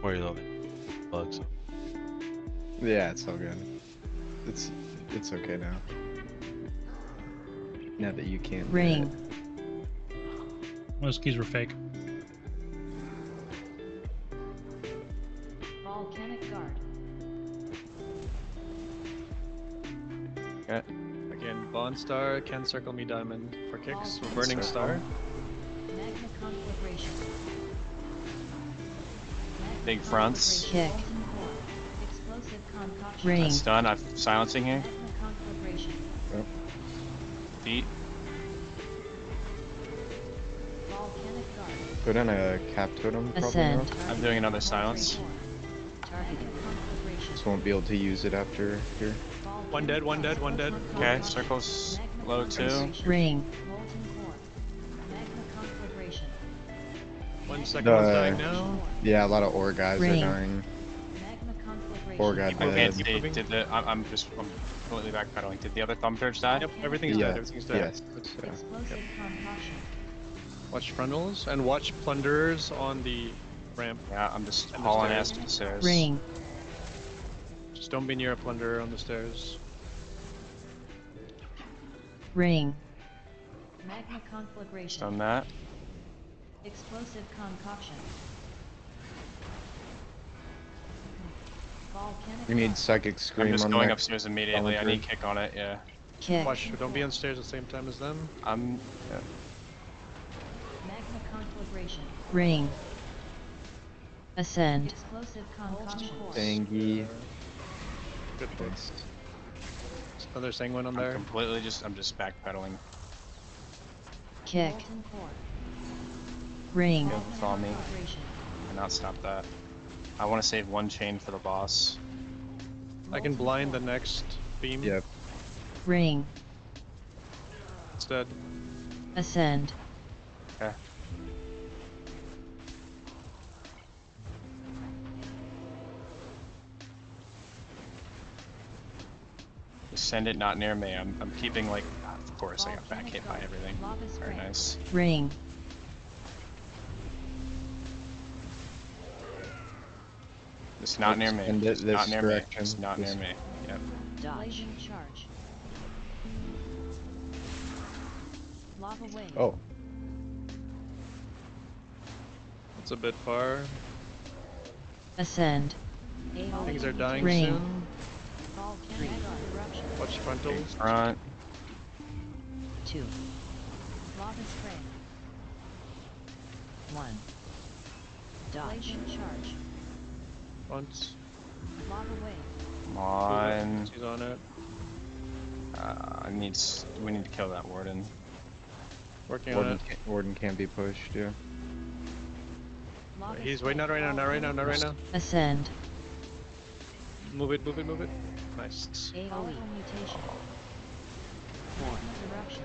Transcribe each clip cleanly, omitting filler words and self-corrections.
Where you living? Bugs. Yeah, it's all good. It's okay now. Now that you can't do Ring. Those keys were fake. Volcanic guard. Okay. Again, Bond Star can circle me diamond for kicks. We're burning Circle. star. Magma conflagration. Magma Big fronts. conflagration. Molten core. Explosive concoction. I'm Ring. stunned. I'm silencing here. Magma conflagration. Feet. Volcanic guard. Put in a cap totem probably Ascend. now. I'm doing another silence. Target conflagration. Just won't be able to use it after here. One dead, one dead, one dead. Okay, circles low too. Ring. Molten core. Magma conflagration. 1 second, one's The- dying now. Yeah, a lot of ore guys Ring. are dying. Magma conflagration. Ore guy I can't dead. see. Did the? I'm completely backpedaling. Did the other thumb turch die? Yep, everything's Yeah, dead, everything's dead. yes. Good. Explosive concoction. Watch frontals and watch plunderers on the ramp. Yeah, I'm just And the hauling stairs. ass to the stairs. Ring. Just don't be near a plunderer on the stairs. Ring. Magma conflagration. Done that. Explosive concoction. Volcanic We need guard. psychic I'm scream just on going that. upstairs immediately. I need kick on it. Yeah. Kick. Watch, don't be on stairs at the same time as them. I'm. Yeah. Magma conflagration. Ring. Ascend. Explosive concoction. Thangy. Good place. Thanks. Another sanguine on I'm there. completely just. I'm just backpedaling. Kick. Ring. Don't follow me. Cannot stop that. I want to save one chain for the boss. I can blind the next beam. Yep. Ring. It's dead. Ascend. Okay. Just send it not near me. I'm keeping like. Of course, I got back hit by everything. Very nice. Ring. It's not near me. Send it It's not this near me. direction. It's not near This- me. Yep. Blazing charge. Lava wave. Oh, It's a bit far. Ascend. Things are dying Ring. soon. Volcanic eruption. Watch frontals. Front. 2. Lava spray. 1. Blazing charge. Once. Lava wave. Come on. She's on it. We need to kill that warden. Working on it. Warden can't be pushed, yeah. Lava He's waiting, not right now, not right now, not right now. Ascend. Move it, move it, move it. Nice. AoE. Mutation. Eruption.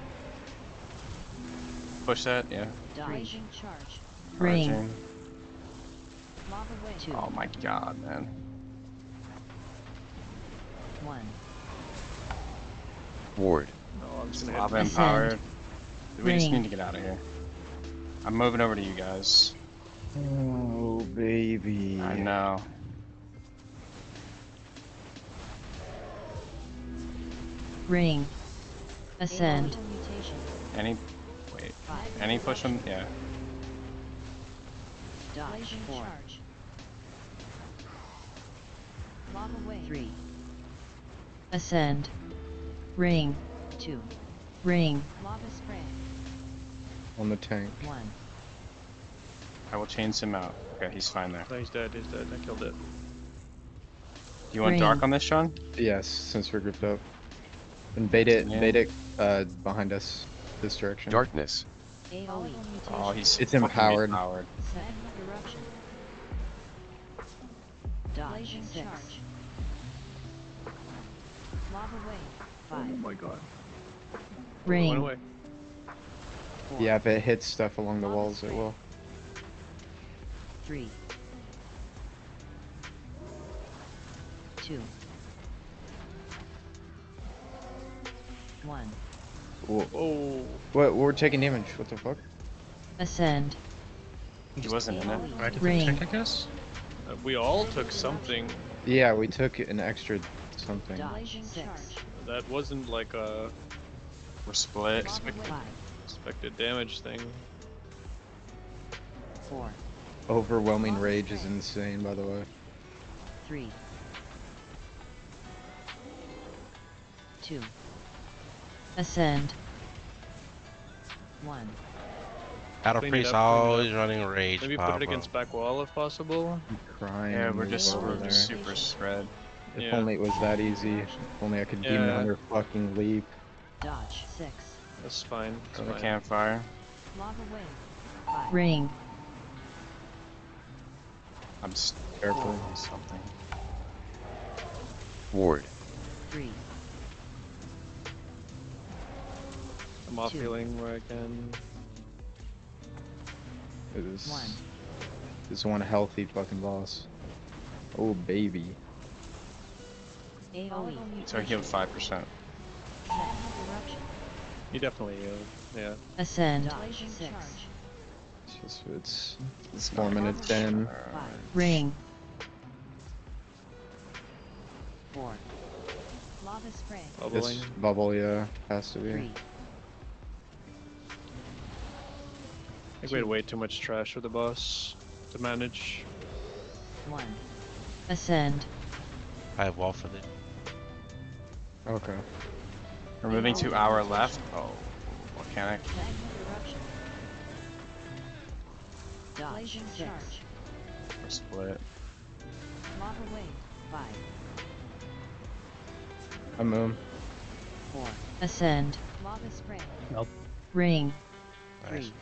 Push that, yeah. Blazing charge. Ring. Charging. Lava wave. 2. Oh my god, man. 1. Ward. No, I'm just gonna Lava hit. empowered. We just Ring. need to get out of here. I'm moving over to you guys. Oh, baby. I know. Ring. Ascend. Any. Wait. Any push them? Yeah. Dodge. 4. Lava wave. 3. Ascend. Ring. 2. Ring. Lava spray. On the tank. 1. I will chains him out. Okay, he's fine there. No, he's dead, he's dead. I killed it. Do you want Ring. dark on this, Sean? Yes, since we're grouped up. And bait it, Yeah. bait it behind us, this direction. Darkness. AoE. Oh, he's It's fucking empowered. empowered. Magma eruption. Dodge. 6. Lava wave. 5. Oh my god. Ring. Went away. 4. Yeah, if it hits stuff along the walls, it will. 3. 2. 1. Whoa. Oh. What? We're taking damage. What the fuck? Ascend. He wasn't in it. Right to Ring. check, I guess. We all took something. Yeah, we took an extra something. Blazing charge. That wasn't like a We're split. Lava wave. 5, expected damage thing. 4, Overwhelming rage is insane, by the way. 3, 2. Ascend. 1. Battle Clean it Priest up, clean it always up. running rage. Maybe put Papa. it against back wall if possible. I'm crying. Yeah, on we're the just wall there. super spread. If Yeah. only it was that easy. If only I could Yeah. demon hunter fucking leap. Dodge. 6. That's fine. That's So the fine. campfire. Lava wave. 5. Ring. I'm Careful. on something. Ward. 3, I'm off 2. healing where I can. It is. 1. This one healthy fucking boss. Oh baby. AoE. So I healed 5%. Eruption. You definitely yeah. Ascend. 6. It's 4 minutes in. 5. Ring. 4. Lava spray. Bubbling. This bubble, yeah, has to be. 3, I think we had way too much trash for the boss to manage. 1. Ascend. I have wall for this. Okay. We're moving to our left. Oh, volcanic. Magma eruption. Dodge. 6. We're split. Lava wave. 5, I move. 4. Ascend. Lava spray. Nope. Ring. Nice. 3,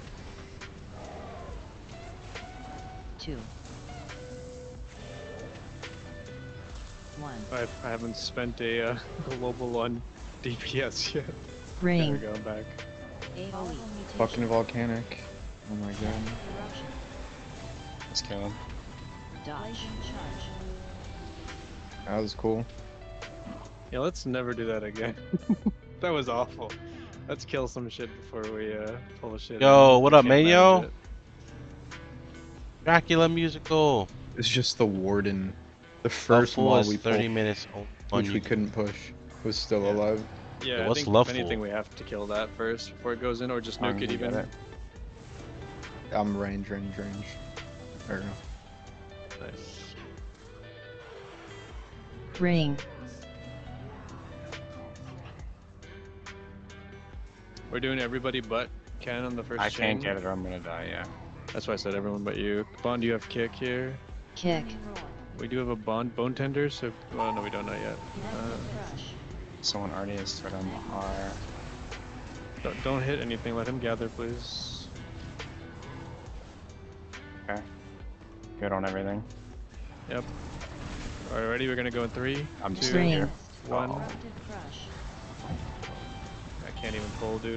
2, 1. I haven't spent a global on DPS yet. There we Ring. go, I'm back. AoE. Fucking volcanic. Oh my god. Eruption. Let's kill him. Dodge. Charge. That was cool. Yeah, let's never do that again. That was awful. Let's kill some shit before we pull shit. Yo, in. what We up, can't man, manage yo? it. Dracula musical. It's just the warden. The How first full wall is we 30 pulled, minutes on which we YouTube. couldn't push, was still Yeah. alive. Yeah, I what's think if Loveful? anything we have to kill that first before it goes in, or just nuke You it even. get it? I'm range. There we go. Nice. Ring. We're doing everybody but Ken on the first I chain. can't get it or I'm gonna die, yeah. That's why I said everyone but you. Bond, you have kick here. Kick. We do have a bone tender, so well, no, we don't know yet. Someone already has threat on Mahar. Don't hit anything. Let him gather, please. Okay. Good on everything. Yep. Alright, ready? We're gonna go in 3, I'm just 2, Ring. here. 1. Oh. I can't even pull, dude.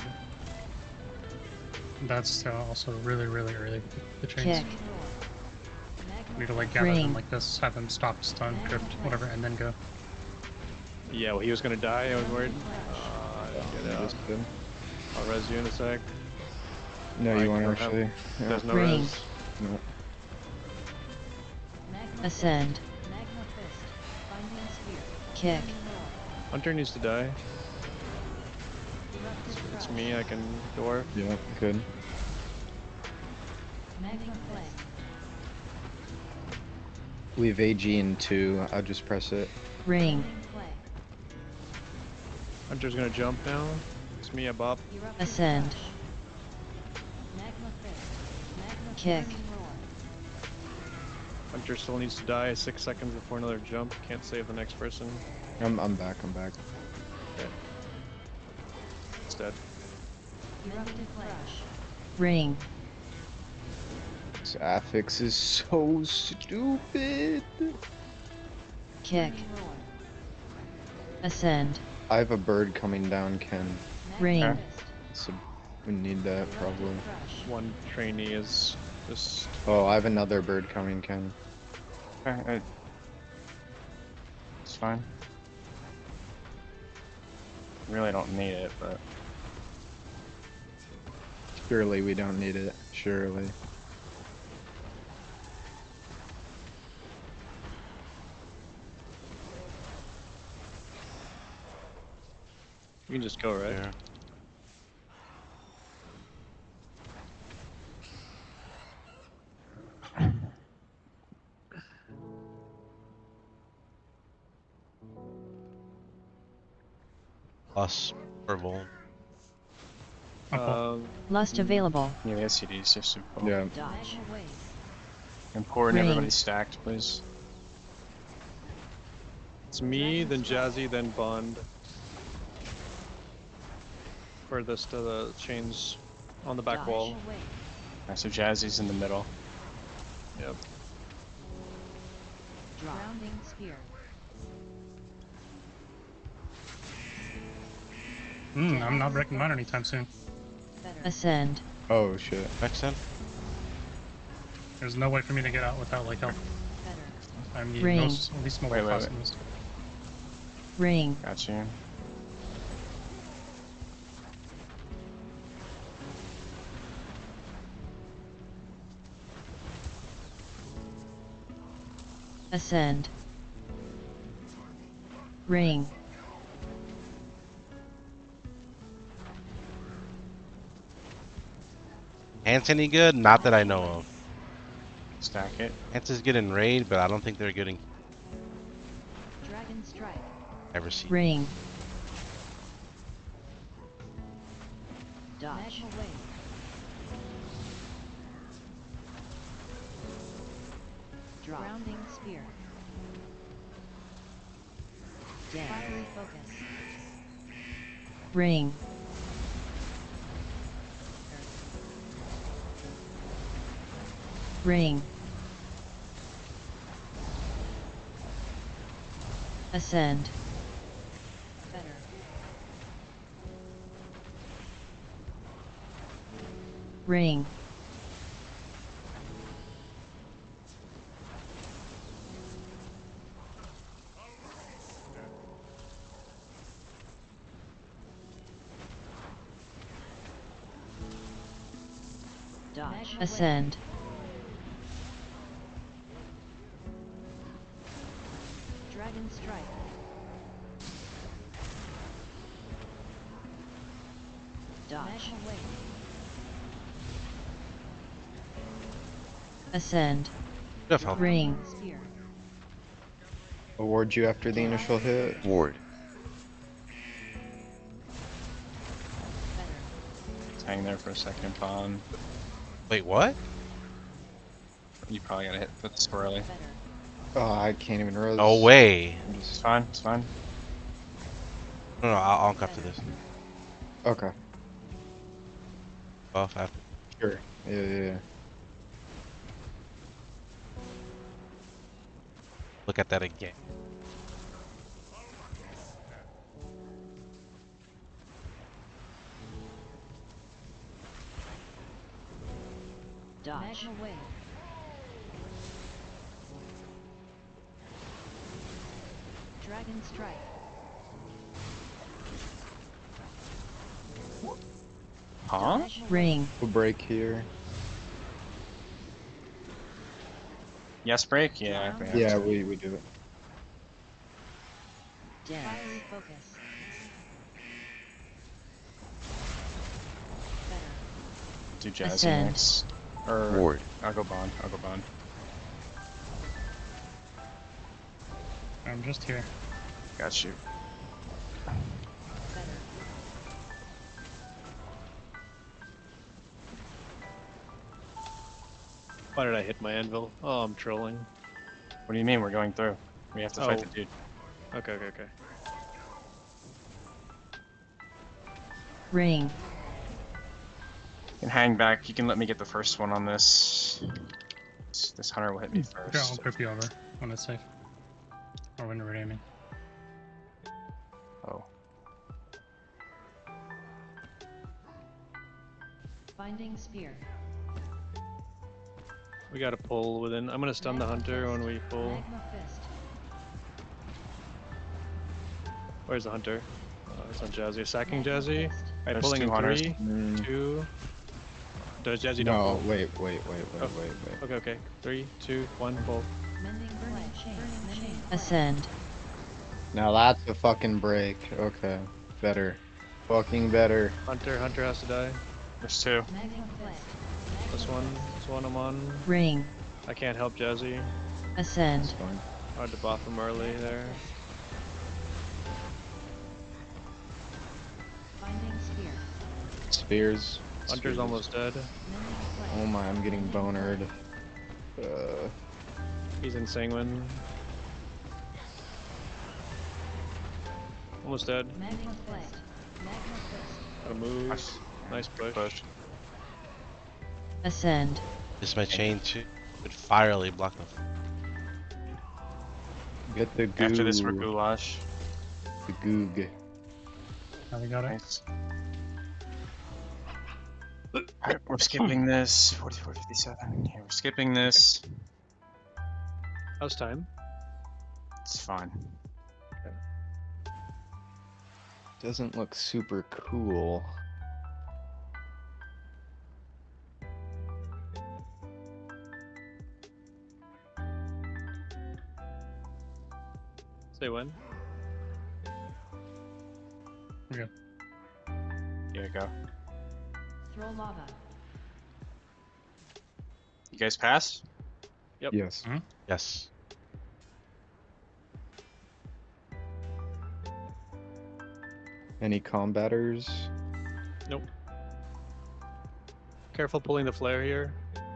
That's also really, really early. The chains. Kick. We need to like gather Ring. them like this, have them stop, stun, drift, whatever, and then go. Yeah, well, he was gonna die. I was worried. Get That out. was good. I'll res you in a sec. No, I you want to don't have- actually? Yeah. There's no Ring. res. No. Ascend. Kick. Hunter needs to die. It's me. I can dwarf. Yeah, good. Leave AG in 2. I'll just press it. Ring. Hunter's gonna jump now. It's me, a bop. Ascend. Kick. Hunter still needs to die 6 seconds before another jump. Can't save the next person. I'm back. It's dead. Ring. This affix is so stupid. Kick. Ascend. I have a bird coming down, Ken. Ring. Okay. So we need that probably. One trainee is just. Oh, I have another bird coming, Ken. Okay, it's fine. Really don't need it, but Surely we don't need it. Surely. You can just go, right? Yeah. Plus purple. Lust available. Yeah, the SCDs are super cool. Yeah. Dodge. Magma wave. Important Ring. everybody stacked, please. It's me, then Jazzy, then Bond. Furthest to the chains on the back Dodge. wall. Wave. Alright, so Jazzy's in the middle. Yep. Grounding spear. I'm not breaking mine anytime soon. Better. Ascend. Oh shit. Next then. There's no way for me to get out without like help. Better. I need Ring. at least mobile Wait, wait, wait. crossings. Ring. Got you. Ascend. Ring. Ants any good? Not that I know of. Stack it. Ants is good in raid, but I don't think they're good in Dragon strike. ever seen. Ring. Dodge. Magma wave. Grounding spear. Dead. Fiery focus. Ring. Ring. Ascend. Better. Ring. Dodge. Ascend. Dragon strike. Dodge. Ascend. Good help. Ring. Spear. Award you after the initial hit. Ward. Better. Just hang there for a second, Bond. Wait, what? You probably gotta hit with squirrely. Better. Oh, I can't even res. No way. It's fine, it's fine. No, I'll come to this. Okay. Buff after. Sure. Yeah. Look at that again. Dodge. Magma wave. Dragon strike. Huh? Dodge. Ring. We'll break here. Yes, break? Yeah. I think I have Yeah, to. we do it. Dead. Fiery focus. Better. Do Jazzy Ascend. next. Or Ward. I'll go Bond. I'll go Bond. I'm just here. Got you. Better. Why did I hit my anvil? Oh, I'm trolling. What do you mean we're going through? We have to fight Oh. the dude. Okay. Ring. You can hang back. You can let me get the first one on this. This hunter will hit me Yeah, I'll first. grip you over when it's safe. Or when you're aiming. Oh. Binding spear. We gotta pull within. I'm gonna stun the hunter when we pull. Magma fist. Where's the hunter? It's on Jazzy. Sacking Jazzy. Fist. Alright, There's pulling two in hunters. 3, 2. Does Jazzy No, don't pull? wait. Oh. Okay. 3, 2, 1, pull. Mending burning chain. Ascend. Now that's a fucking break. Okay. Better. Fucking better. Hunter has to die. There's two. Magna Flame. This one I'm on. Ring. I can't help Jazzy. It's Ascend. fine. Hard to buff him early there. Binding Spear. Spears. Hunter's Spears. almost dead. Mending Oh Flame. my, I'm getting bonered. He's in Sanguine. Almost dead. Magna Flame. Magna Fist. Gotta move. Nice. Nice push. Push. Ascend. Just my chain too. Would firely block them. Get the goo. After this, we're goulash. The goog. Now we got it. Nice. Alright, we're skipping this. 44, 57. Yeah, we're skipping this. How's time? It's fine. Doesn't look super cool. Say when? Here you go. Throw lava. You guys pass? Yep. Yes. Yes. Any combaters? Nope. Careful pulling the flare here.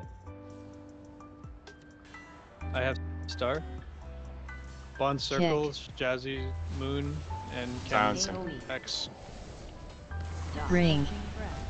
I have Star. Bond circles, Jazzy, Moon, and Silence Ken him. AoE. X. Dodge. Ring. Scorching Breath.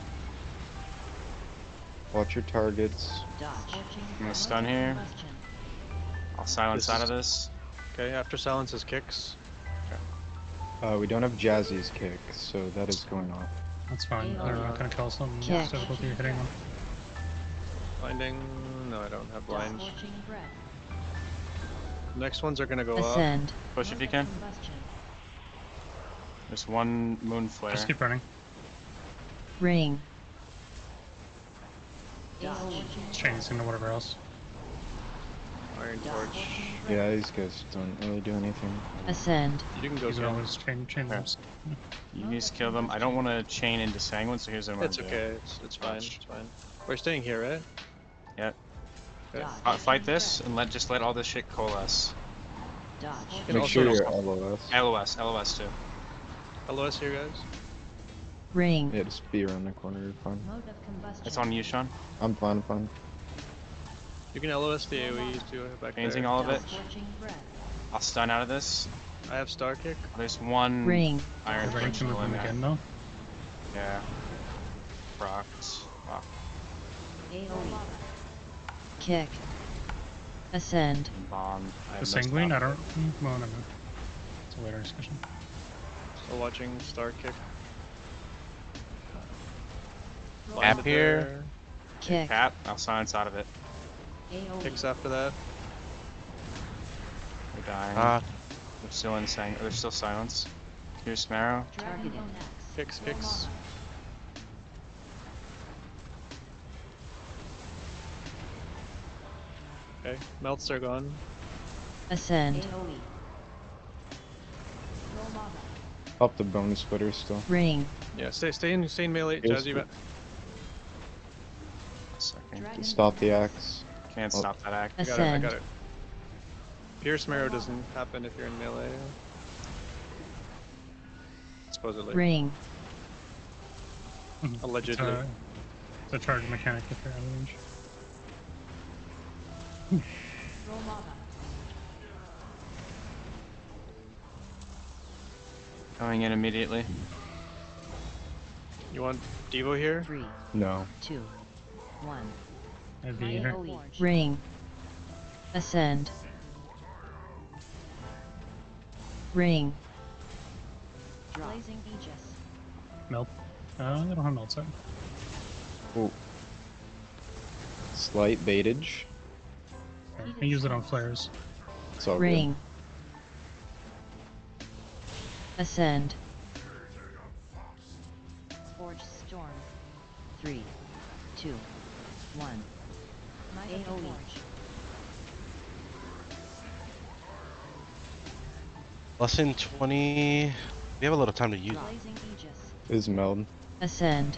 Watch your targets. Dodge. Scorching gonna Breath. stun here. Combustion. I'll silence This out is- of this. Okay, after silences kicks. We don't have Jazzy's kick, so that is going off. That's fine. They're not gonna kill some Kick. difficulty hitting them. Blinding. No, I don't have blind. Scorching Breath. Next ones are gonna go up. Ascend. Push if you Mode of can. combustion. There's one moon flare. Just keep running. Ring. Dodge. Chains into whatever else. Iron Dodge. Torch. Scorching Breath. Yeah, these guys don't really do anything. Ascend. You can go These are Ken. always chain Okay. moves. You need to kill them. I don't want to chain into Sanguine, so here's what I'm It's gonna do. okay. It's fine. It's fine. We're staying here, right? Yeah. Okay. Dodge. Fight this and just let all this shit coalesce. Dodge. Can Make also sure just- you're LOS. LOS too. LOS here, guys. Ring. Yeah, just be around the corner, you're fine. Mode of combustion. It's on you, Sean. I'm fine, fine. You can LOS the AoEs too back Painting there. all of it. Dodge. Scorching Breath. I'll stun out of this. I have Star Kick. There's one Ring. Iron We're ready Torch to move still in them there. again though. Yeah. Rocked. Wow. AoE. Kick. Ascend. Bomb. I have The no sanguine, I stop. don't. Well, no. It's a later discussion. Still watching Star Kick. Throw Cap Blinded here. there. Kick. Cap. I'll silence out of it. AoE. Kicks after that. They're dying. Ah, They're still in They're still silence. Here's Marrow. Targeted. Kicks, Throw kicks. lava. Okay. Melts are gone. Ascend. AoE. Throw lava. Up the bone splitter still. Ring. Yeah, stay in melee. Here's Jazzy, the- A second. Dragon Stop the Dance. axe. Can't Oh. stop that act. I got it. I Ascend. got it. Pierce Marrow doesn't happen if you're in melee. Supposedly. Ring. Allegedly. It's a charge mechanic if you're out of range. Throw lava. Going in immediately. You want Devo here? 3, No. 2, 1. I'd be here. AoE. Ring. Ascend. Ring. Blazing Aegis. Melt. They don't have melt set. Oh. Slight baitage. I use it on flares. It's all Ring. Ascend. Forge Storm. 3, 2, 1. Might of the AoE. Forge. less than 20. We have a little time to use. Blazing Aegis. Is meld. Ascend.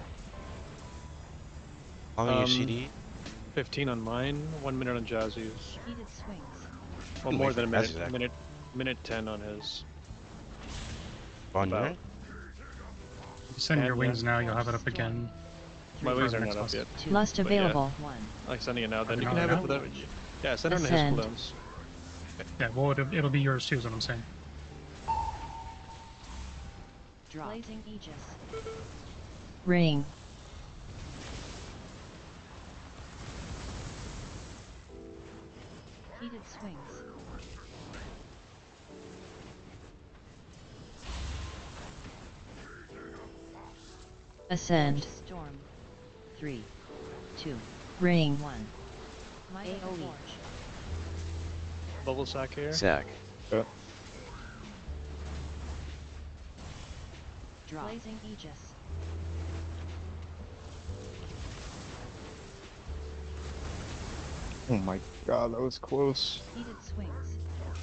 How long are you Um, CD? 15 on mine, 1 minute on Jazzy's. Heated swings. Well, Wait more for than a minute. Jazzy's act. Minute 10 on his. On about. your? You send your And, wings yeah. now, you'll have it up Storm. again. My wings are next not up boss. yet. 2. Lust But yeah. available. 1. I like sending it now. Then Are you you can not have it now? without. Yeah, send it on his Ascend. cooldowns. Yeah, well, it'll be yours too, is what I'm saying. Drop. Blazing Aegis. Ring. Heated swings. Ascend. Storm. 3. 2. Ring. 1. Might of the AoE. Forge. Bubble sack here. Sack. Drop. Blazing Aegis. Oh my god, that was close. Heated swings.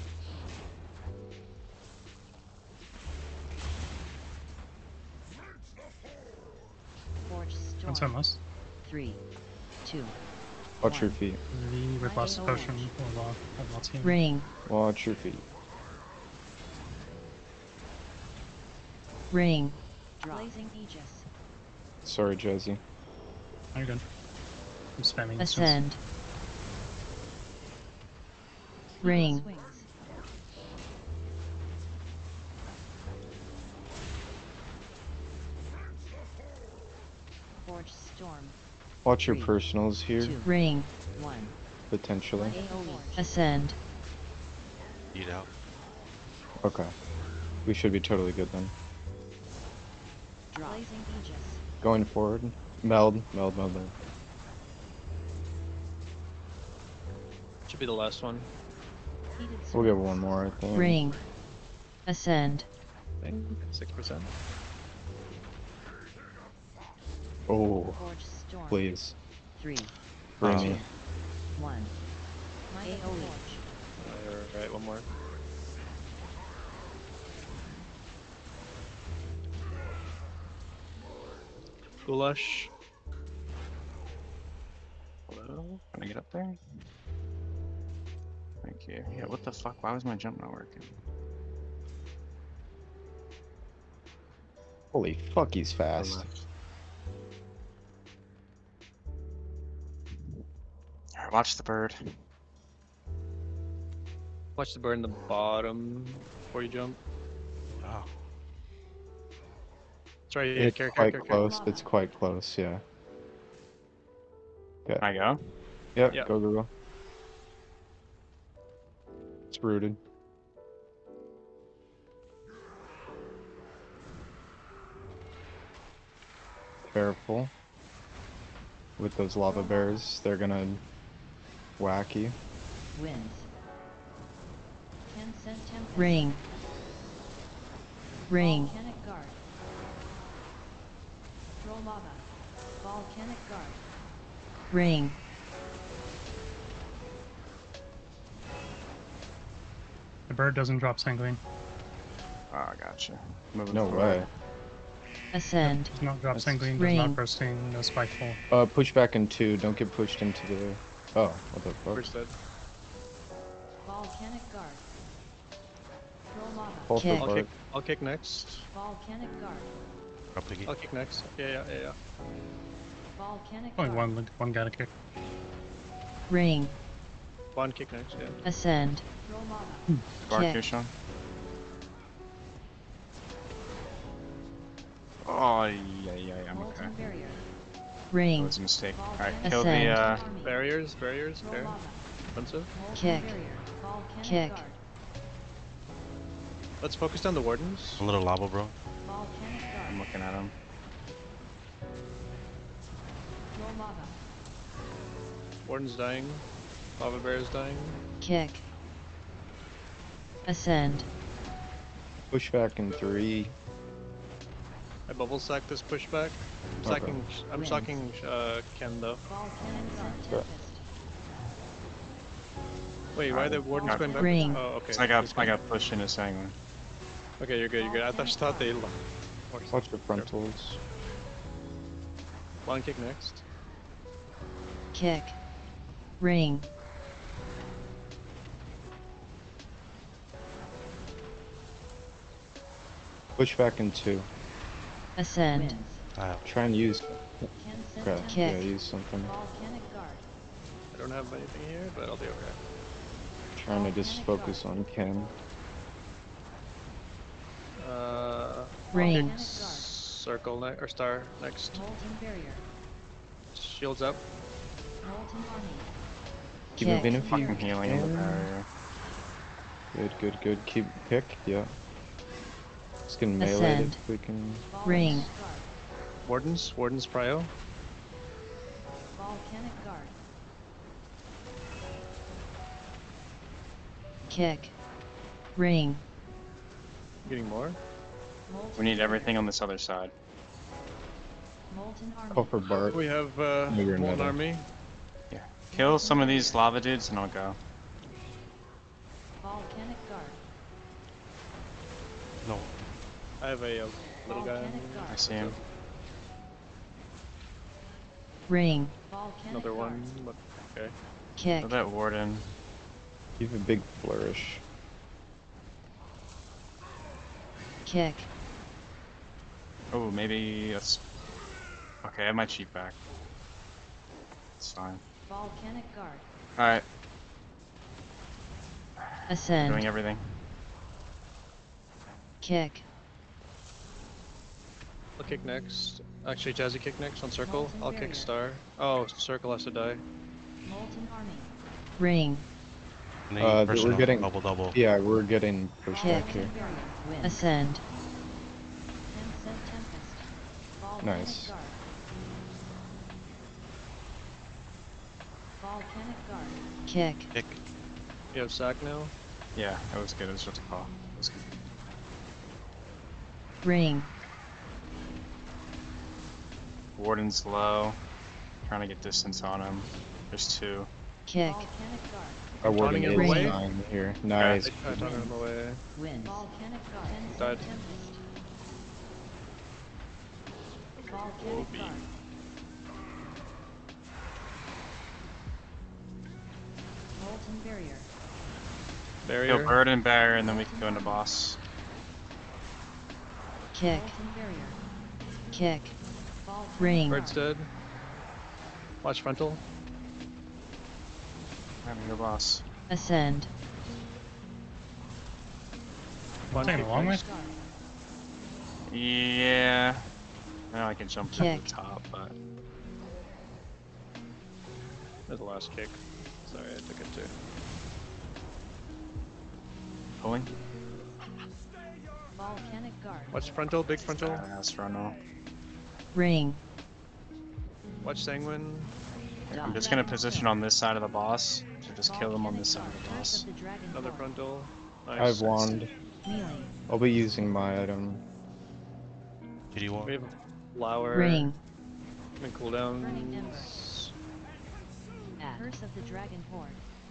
Forge Don't Storm. send us. 3. 2. Watch your One. feet. V with lots of potion. Or have lots of Ring. Watch your feet. Ring. Blazing Aegis. Sorry, Jazzy. Oh, you're good. I'm spamming. Ascend. Heated Ring. swings. Forge Storm. Watch your 3, personals here, 2. Ring. 1. potentially. AoE. Ascend. Eat out. Okay. We should be totally good then. Blazing Aegis. Going forward. Meld. Meld. Should be the last one. Heated We'll get swings. one more, I think. Ring. Ascend. I think 6%. Oh, Forge Storm. please. 3. Bring Oh. me. 1. Might of the AoE. Forge. Alright, one more. Foolish. Hello? Can I get up there? Thank you. Yeah, what the fuck? Why was my jump not working? Holy fuck, he's fast. Alright, watch the bird. Watch the bird in the bottom before you jump. Oh. It's right here. It's Care. quite close. It's quite close, yeah. Can I go? Yep, Yeah. go. It's rooted. Careful. With those lava bears, they're gonna whack you. Winds. 10 cent tempest. Ring. Ring. Volcanic guard. Throw lava. Volcanic guard. Ring. The bird doesn't drop sanguine. Oh, gotcha. Moving No forward. way. Ascend. Does not drop That's sanguine, does ring. not bursting, no spiteful. Push back in 2. Don't get pushed into the... Oh, what the fuck? First dead. Volcanic guard. Throw lava. Pull for Kick. Bart. I'll kick next. Volcanic guard. Up piggy. I'll kick next. Yeah. Volcanic Only guard. one guy to kick. Ring. One kick next, yeah. Ascend. Throw lava. Bark Kick. here, Sean. Oh, yeah, I'm okay. Molten barrier. That Ring. was a mistake. Alright, Volcanic kill the, Ascend. army. Barriers, Throw fair. lava. Offensive. Molten Kick. barrier. Volcanic Kick. guard. Let's focus down the wardens. A little lava, bro. Volcanic I'm guard. looking at him. Throw lava. Warden's dying. Lava bear is dying. Kick. Ascend. Push back in 3. I bubble sack this pushback. I'm Okay. sacking. I'm Wins. sacking Ken though. Volcanic guard. Okay. Tempest. Wait, why are the wardens going back? Ring. Oh, okay. So I got He's going- pushed into sanguine. Okay, you're good. I thought they Or Watch the frontals. long kick next. Kick. Ring. Push back in 2. Ascend. Winds. Try and use. Can send Okay, tempest. yeah, use something. Volcanic guard. I don't have anything here, but I'll be okay. Trying to just focus on Ken. Ring. Kick circle or star next. Molten barrier. Shields up. Molten army. Keep Kick. moving if you Fucking healing in the can. barrier. Good, good, good. Keep pick, yeah. Just getting meleeed Ascend. if we can. Ring. Guard. Wardens prio. Volcanic guard. Kick. Ring. Getting more. Molten We need barrier. everything on this other side. Molten army. Call for Bart. We have Bigger Molten metal. Army. Kill some of these lava dudes and I'll go. Volcanic guard. No. I have a little guy. Volcanic guard. I see him. Ring. Volcanic Another guard. one. But okay. Kick. Kill that warden. Give a big flourish. Kick. Oh, maybe that's. Okay, I have my cheat back. It's fine. Volcanic guard. Alright, Ascend. doing everything. Kick. I'll kick next. Actually, Jazzy kick next on circle. Molten I'll barrier. kick star. Oh, circle has to die. Molten army. Ring. And We're then personal, getting- double. Yeah, we're getting pushed Kick. back here. Molten barrier. Wind. Ascend. Can send tempest. Volcanic Nice. guard. Volcanic guard. Kick. Kick. You have sack now. Yeah, it was good. It was just a call. It was good. Ring. Warden's low. Trying to get distance on him. There's 2. Kick. Volcanic guard. Our warding Taunting is him away? 9 here. Nice. I tried talking him away. Wind. Volcanic guard. Can Died. send tempest. Volcanic guard. Molten barrier. Barrier. Kill bird and barrier and then we can go into boss. Kick. Molten barrier. Kick. Volcanic Ring. Bird's guard. dead. Watch frontal. Having go boss. Ascend. One Taking kick a long way? next. Guard. Yeah. Now I can jump to Kick. the top, but There's the last kick. Sorry, I took it too. pulling. Volcanic guard. Watch frontal, big frontal. Fast frontal. Ring. Watch sanguine. I'm just gonna position on this side of the boss to just kill him on this side Volcanic of the guard. boss. Curse of the dragon Another horde. frontal. Nice. I have wand. Melee. I'll be using my item. Did you want? We have flower. Ring. And cooldown. Burning embers. Curse of the dragon horde.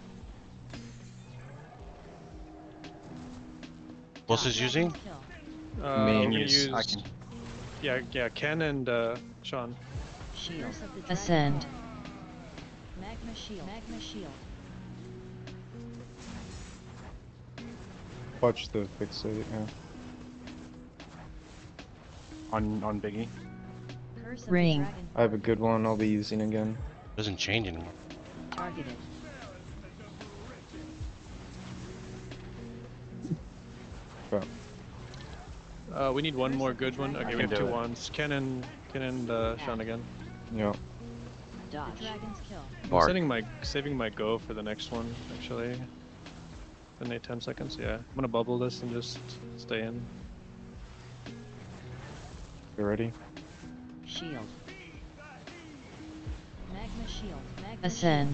What's is using? Kill. Me. We're I gonna use- use. I can. Yeah, Ken and Sean. Shield. Curse of the dragon Ascend. horde. Magma shield. Magma shield. Watch the fixate, yeah. On Biggie. Curse of Ring. the dragon I have a good one I'll be using again. Doesn't change anymore. targeted. We need one more good one. Okay, we have can do two it. wands. Ken and Sean again. Yeah. Dodge. The dragon's kill. I'm saving my go for the next one actually. In 10 seconds. Yeah, I'm gonna bubble this and just stay in. You ready? Shield. Magma shield. Magma Ascend.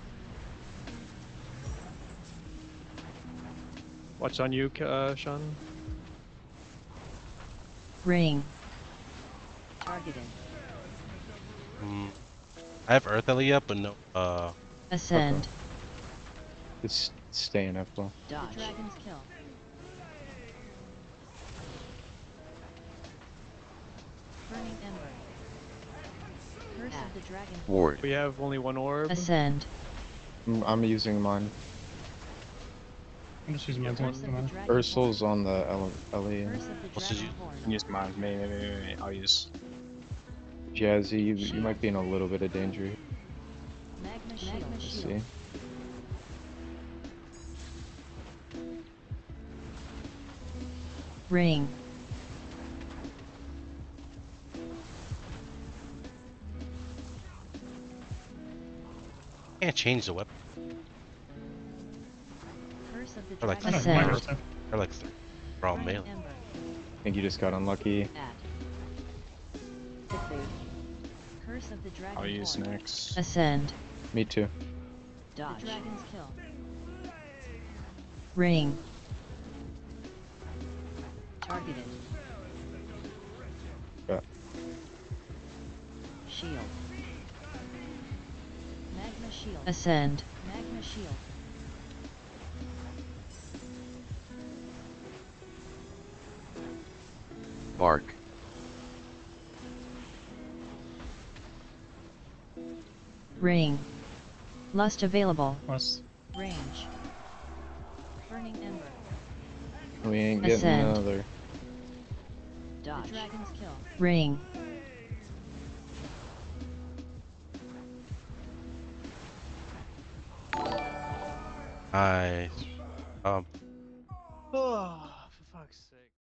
Watch on you, Sean. Ring. shield. Targeted. I have Earth Ellie up, but no. Ascend. Just stay in F-low. Dodge. The dragon's kill. Burning Ember. Curse of the Dragon. Ward. We have only one orb. Ascend. I'm using mine. I'm just using my Curse of the one. Dragon Ursul's Horn. on the LE. Curse of the What's his Dragon use? Horn. I can use mine. Maybe. I'll use. Jazzy, you might be in a little bit of danger. Magma Shield. Let's see. Ring. Can't change the weapon. Curse of the Or like Dragon Ascend. Horn. Or like we're all Burning melee. Ember. I think you just got unlucky. At. Curse of the Dragon I'll use Horn. next. Ascend. Me too. The Dragon's Kill. Ring. Targeted. Yeah. Shield. Magma Shield. Ascend. Magma Shield. Bark. Ring. Lust available. Plus, Range. Burning Ember. We ain't getting Ascend. another. Dodge. The Dragon's Kill. Ring. I